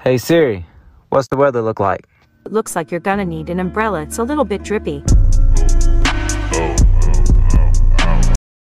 Hey Siri, what's the weather look like? It looks like you're gonna need an umbrella. It's a little bit drippy.